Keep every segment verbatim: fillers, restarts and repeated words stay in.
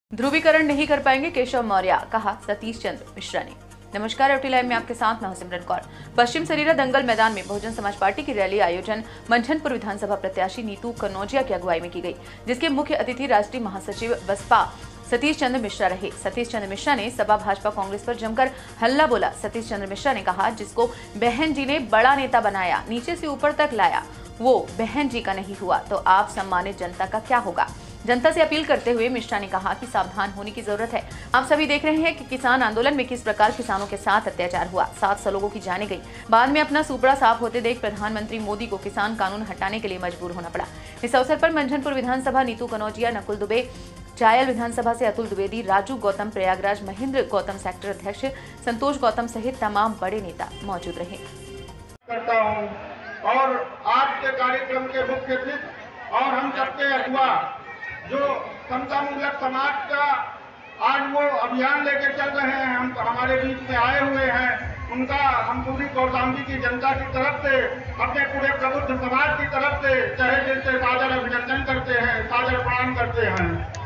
ध्रुवीकरण नहीं कर पाएंगे केशव मौर्य, कहा सतीश चंद्र मिश्रा ने। नमस्कार, एवटी लाइव में आपके साथ मैं हूं सिमरन कौर। पश्चिम सरीरा दंगल मैदान में बहुजन समाज पार्टी की रैली आयोजन मंझनपुर विधानसभा प्रत्याशी नीतू कनौजिया की अगुवाई में की गई, जिसके मुख्य अतिथि राष्ट्रीय महासचिव बसपा सतीश चंद्र मिश्रा रहे। सतीश चंद्र मिश्रा ने सपा भाजपा कांग्रेस पर जमकर हल्ला बोला। सतीश चंद्र मिश्रा ने कहा, जिसको बहन जी ने बड़ा नेता बनाया, नीचे से ऊपर तक लाया, वो बहन जी का नहीं हुआ तो आप सम्मानित जनता का क्या होगा। जनता से अपील करते हुए मिश्रा ने कहा कि सावधान होने की जरूरत है। आप सभी देख रहे हैं कि किसान आंदोलन में किस प्रकार किसानों के साथ अत्याचार हुआ, सात सौ लोगों की जाने गई। बाद में अपना सुपड़ा साफ होते देख प्रधानमंत्री मोदी को किसान कानून हटाने के लिए मजबूर होना पड़ा। इस अवसर पर मंझनपुर विधानसभा नीतू कनौजिया, नकुल दुबे, चायल विधानसभा से अतुल द्विवेदी, राजू गौतम, प्रयागराज महेंद्र गौतम, सेक्टर अध्यक्ष संतोष गौतम सहित तमाम बड़े नेता मौजूद रहे। करता हूं और आज के कार्यक्रम के मुख्य अतिथि और हम सबके अगुवा जो समता मूलक समाज का आज वो अभियान लेके चल रहे हैं, हम हमारे बीच में आए हुए हैं, उनका हम पूरी कौशाम्बी की जनता की तरफ से, अपने पूरे प्रबुद्ध समाज की तरफ से तहे दिल से सादर अभिनंदन करते हैं, सादर प्रणाम करते हैं।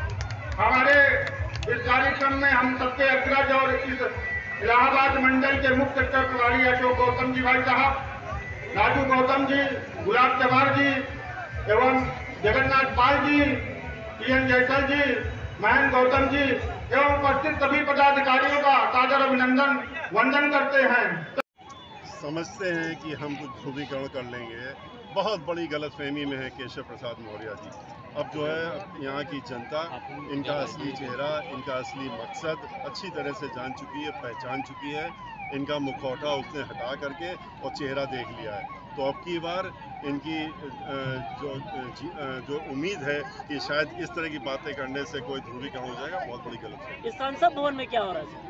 हमारे इस कार्यक्रम में हम सबके अग्रज और इस इलाहाबाद मंडल के मुख्य प्रभारी अशोक गौतम जी भाई साहब, राजू गौतम जी, गुलाब चमार जी एवं जगन्नाथ पाल जी, पीएन जयसल जी, महेंद्र गौतम जी एवं उपस्थित सभी पदाधिकारियों का सादर अभिनंदन वंदन करते हैं। समझते हैं कि हम कुछ ध्रुवीकरण कर लेंगे, बहुत बड़ी गलतफहमी में है केशव प्रसाद मौर्य जी। अब जो है यहाँ की जनता इनका असली चेहरा, इनका असली मकसद अच्छी तरह से जान चुकी है, पहचान चुकी है। इनका मुखौटा उसने हटा करके और चेहरा देख लिया है। तो अब की बार इनकी जो जो उम्मीद है कि शायद इस तरह की बातें करने से कोई ध्रुवीकरण हो जाएगा, बहुत बड़ी गलत है। इस संसद भवन में क्या हो रहा है?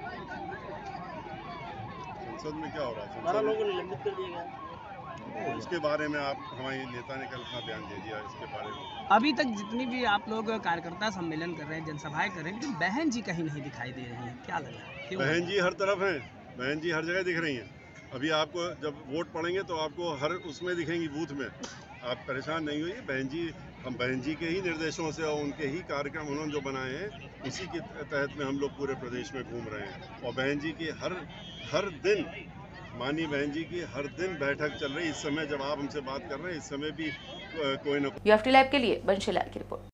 संसद में क्या हो रहा है? बारह लोगों को निलंबित कर दिया गया। इसके बारे में आप, हमारे नेता ने कल अपना बयान दे दिया इसके बारे में। अभी तक जितनी भी आप लोग कार्यकर्ता सम्मेलन कर रहे हैं, जनसभाएं कर रहे हैं, लेकिन बहन जी कहीं नहीं दिखाई दे रही हैं, क्या लग रहा है? बहन जी हर तरफ हैं, बहन जी हर जगह दिख रही हैं। अभी आपको जब वोट पड़ेंगे तो आपको हर उसमें दिखेंगी, बूथ में। आप परेशान नहीं होइए, बहन जी, हम बहन जी के ही निर्देशों से और उनके ही कार्यक्रम उन्होंने जो बनाए हैं, उसी के तहत में हम लोग पूरे प्रदेश में घूम रहे हैं। और बहन जी की हर हर दिन, माननीय बहन जी की हर दिन बैठक चल रही है। इस समय जब आप हमसे बात कर रहे हैं, इस समय भी कोई ना कोई। एवटी लाइव के लिए बंशीलाल की रिपोर्ट।